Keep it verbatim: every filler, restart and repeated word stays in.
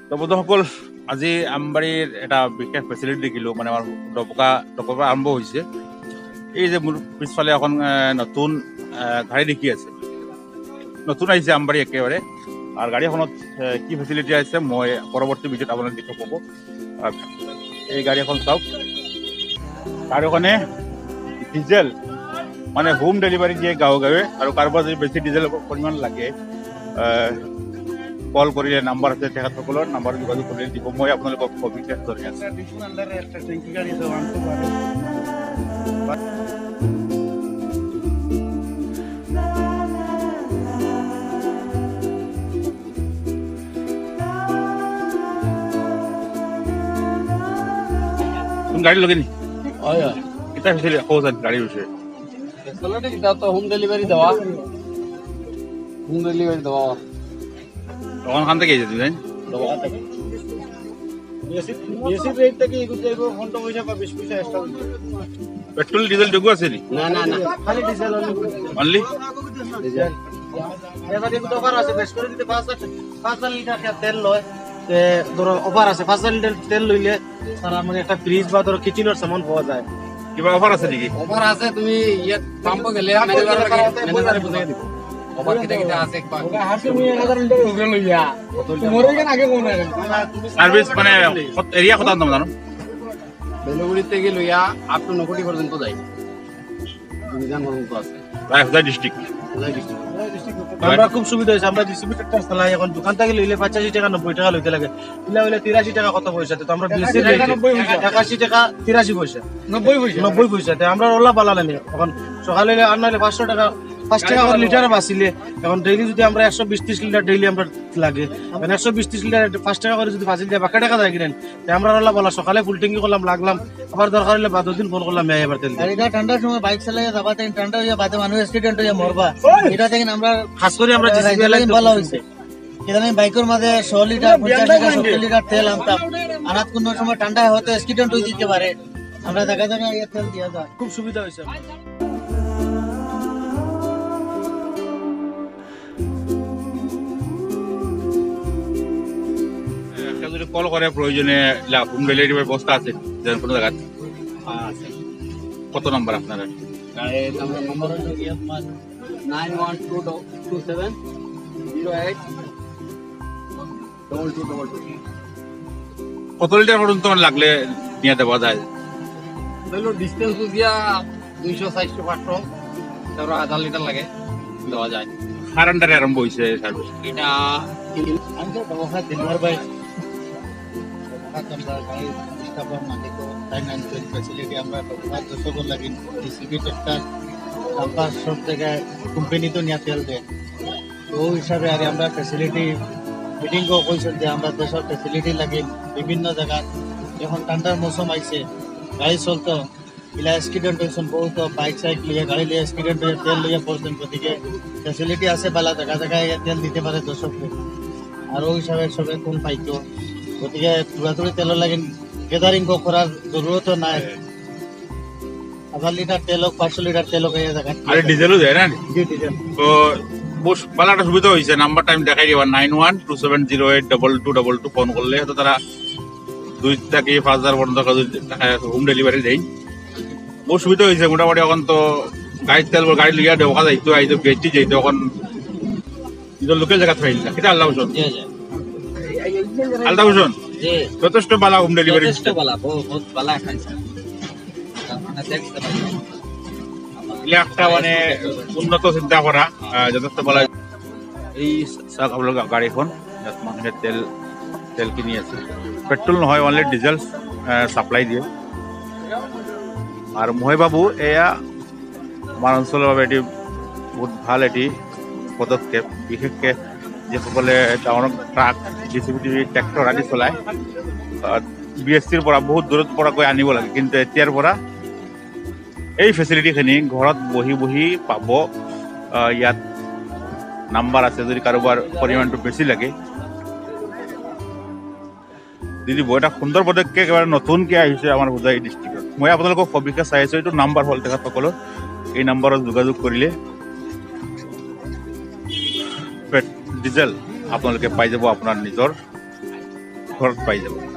বন্ধুসকল আজি আমবাৰীৰ এটা বিশেষ ফেচিলিটি দেখিলোঁ মানে আমাৰ ডবকা ডবকা আৰম্ভ হৈছে। এই যে মোৰ পিছফালে এখন নতুন গাড়ী দেখি আছে, নতুন আহিছে আমবাৰী একেবাৰে। আৰু গাড়ীখনত কি ফেচিলিটি আছে মই পৰৱৰ্তী ভিডিঅ'ত আপোনালোকে দেখি পাব। এই গাড়ী এখন চাওক, গাড়ীখনে ডিজেল মানে হোম ডেলিভাৰী দিয়ে গাঁৱে গাঁৱে। আৰু কাৰোবাৰ যদি বেছি ডিজেল পৰিমাণ লাগে কল কৰিলে নাম্বাৰ আছে, তেখেতসকলৰ নাম্বাৰ যোগাযোগ কৰিলে দিব। মই আপোনালোকক সবিশেষ ধৰি আছোঁ। তুমি গাড়ী লগে নি কিতা ফেচিলিটি কওঁচোন গাড়ীৰ বিষয়ে? হোম ডেলিভারি দেওয়া হোম ডেলিভারি দেওয়া তখন খান থেকে তুমি জানি পেট্রোল ডিজেল যোগ আছে নি? না না না খালি ডিজেল অনলি ডিজেল। এবার একটু অফার আছে, বেশ করে দিতে পাঁচ পাঁচ লিটার তেল লয়, ধরো অফার আছে পাঁচ লিটার তেল লইলে সারা মানে একটা ফ্রিজ বা ধরো কিচেনের সামান পাওয়া যায়। কিবা অফার আছে নেকি? অফার আছে, তুমি ইয়াত পাম্প গেলে ম্যানেজার লাগে, ম্যানেজারে বুঝাই দিব অফার কিটা কিটা আছে। হাসি তুমি এক হাজার লিটার উগরে লইয়া মোরে কেন আগে কোন সার্ভিস মানে এরিয়া কত দাম জানো? বেলগুড়ি থেকে লইয়া আপ টু নকটি পর্যন্ত যায়, মিজান পর্যন্ত আছে প্রায় হাজার ডিস্ট্রিক্ট। আমরা খুব সুবিধা হয়েছে, আমরা ডিস্ট্রিবিউটর চালাই। এখন দোকান থেকে লইলে পঁচাশি টাকা নব্বই টাকা লইতে লাগে, ইলা হইলে তিরাশি টাকা কত পয়সা, তো আমরা একাশি টাকা তিরাশি পয়সা নব্বই পয়সা নব্বই পয়সা আমরা ওলা পালা নেই। এখন সকালে আর নাহলে পাঁচশো টাকা পাঁচ টাকা করে লিটারে বাঁচিলে, এখন ডেইলি যদি আমরা একশো বিশ ত্রিশ লিটার ডেইলি আমরা লাগে, মানে একশো বিশ ত্রিশ লিটার পাঁচ টাকা করে যদি বাঁচিল যায় বাকি টাকা যায় কিনেন, আমরা ওলা বলা সকালে ফুল ট্যাঙ্কি করলাম লাগলাম, আবার দরকার হলে বা দুদিন ফোন করলাম মেয়ে এবার তেল। এটা ঠান্ডার সময় বাইক চালাইয়া যাবা তাই ঠান্ডা হইয়া বাদে মানুষ অ্যাক্সিডেন্ট হইয়া মরবা, এটা থেকে আমরা খাস করে আমরা ভালো হয়েছে। এখানে বাইকের মাঝে ষোলো লিটার পঞ্চাশ লিটার সত্তর লিটার তেল আনতাম, আনাত কোনো সময় ঠান্ডায় হয়তো অ্যাক্সিডেন্ট হয়ে যেতে পারে, আমরা দেখা দেখা ইয়ে তেল দিয়া যায়, খুব সুবিধা হয়েছে। যদি কল করে প্রয়োজনে হোম ডেলিভারি ব্যবস্থা আছে যেন কোনো জায়গায়? কত নম্বর আপনার? নম্বর হলো nine one two two seven zero eight double two double two. কত লিটার পর্যন্ত লাগলে নিয়ে দেওয়া যায়? ধরো ডিস্টেন্স বুঝিয়া দুইশো চারশো পাঁচশো ধরো হাজার লিটার লাগে দেওয়া যায়। কার আন্ডারে আরম্ভ হয়েছে সার্ভিস? এটা আমি ব্যবহার দিনবার বাইক আমরা গাড়ি স্টাফের মালিক ফাইন্যান্সিয়াল ফ্যাসিলিটি আমরা ব্যবহার যতগুলো লাগি ডিস্ট্রিবিউটরটা নাম্বার সব জায়গায় কোম্পানি তো নিয়ে তেল দেয়, তো ওই হিসাবে আর আমরা ফ্যাসিলিটি মিটিংও কইছেন যে আমরা দেশের ফ্যাসিলিটি লাগে বিভিন্ন জায়গায়। এখন ঠান্ডার মৌসুম আইছে, গাড়ি চলতো ইলা অ্যাক্সিডেন্ট হয়েছেন বহুত, বাইক সাইক লিয়ে গাড়ি লিয়ে অ্যাক্সিডেন্ট হয়ে তেল লিয়ে পড়ছেন, গতিকে ফ্যাসিলিটি আছে বালা জায়গা জায়গায় তেল দিতে পারে দর্শককে, আর ওই হিসাবে সবে কোন পাইতো, গতিকে দৌড়াদৌড়ি তেলের লাগে গেদারিং করার জরুরত নাই। হাজার লিটার তেল হোক পাঁচশো লিটার তেল হোক এই জায়গায় আরে ডিজেলও দেয় না? জি ডিজেল। তো বেশ ভালো একটা সুবিধা হয়েছে। নাম্বার টাইম দেখাই দিবা nine one two seven zero eight double two double two phone করলে তো তারা দুই থেকে পাঁচ হাজার পর্যন্ত হোম ডেলিভারি দেয়। বহু সুবিধা হয়েছে মোটামুটি। এখন তো গাড়ির তেল গাড়ি লিয়া দেখা যাইতো আইতো বেশি যাইতো, এখন নিজের লোকের জায়গা ফাইল না কিটা। আল্লাহ ভূষণ আল্লাহ ভূষণ যথেষ্ট ভালো হোম ডেলিভারি যথেষ্ট ভালো, বহুত ভালো খাইছে একটা মানে উন্নত চিন্তা করা, যথেষ্ট ভালো। এই চাওক আপোনালোকৰ গাড়ীখন ইয়াত মানুহে তেল তেল কিনি আছে, পেট্ৰল নহয় অনলি ডিজেল চাপ্লাই দিয়ে। আৰু মই ভাবোঁ এয়া আমাৰ অঞ্চলৰ বাবে এটি বহুত ভাল এটি পদক্ষেপ, বিশেষকৈ যিসকলে ডাঙৰ truck J C B tractor আদি চলায়, বি এছ চিৰ পৰা বহুত দূৰত পৰাকৈ আনিব লাগে, কিন্তু এতিয়াৰ পৰা এই ফেচিলিটিখিনি ঘৰত বহি বহি পাব। ইয়াত নাম্বাৰ আছে, যদি কাৰোবাৰ পৰিমাণটো বেছি লাগে দি দিব। এটা সুন্দৰ পদক্ষেপ একেবাৰে নতুনকৈ আহিছে আমাৰ হোজাই ডিষ্ট্ৰিক্টত। মই আপোনালোকক সবিশেষ চাই আছোঁ, এইটো নাম্বাৰ হ'ল তেখেতসকলৰ। এই নাম্বাৰত যোগাযোগ কৰিলে ডিজেল আপোনালোকে পাই যাব আপোনাৰ নিজৰ ঘৰত পাই যাব।